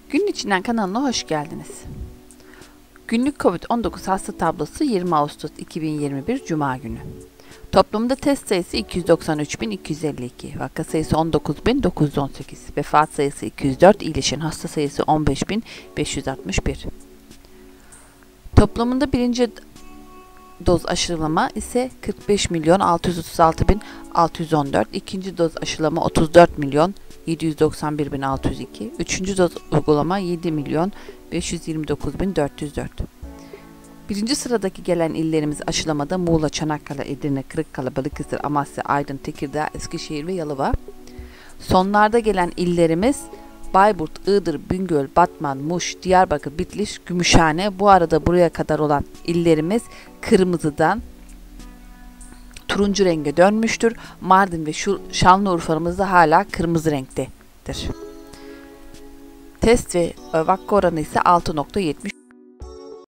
Günün içinden kanalına hoş geldiniz. Günlük COVID-19 hasta tablosu 20 Ağustos 2021 Cuma günü. Toplumda test sayısı 293.252, vaka sayısı 19.918, vefat sayısı 204, iyileşen hasta sayısı 15.561. Toplumunda birinci doz aşılama ise 45.636.614, ikinci doz aşılama 34.791.602, üçüncü doz uygulama 7.529.404. Birinci sıradaki gelen illerimiz aşılamada Muğla, Çanakkale, Edirne, Kırıkkale, Balıkesir, Amasya, Aydın, Tekirdağ, Eskişehir ve Yalova. Sonlarda gelen illerimiz Bayburt, Iğdır, Bingöl, Batman, Muş, Diyarbakır, Bitlis, Gümüşhane. Bu arada buraya kadar olan illerimiz kırmızıdan turuncu renge dönmüştür. Mardin ve Şanlıurfa'mız da hala kırmızı renktedir. Test ve vaka oranı ise 6.70.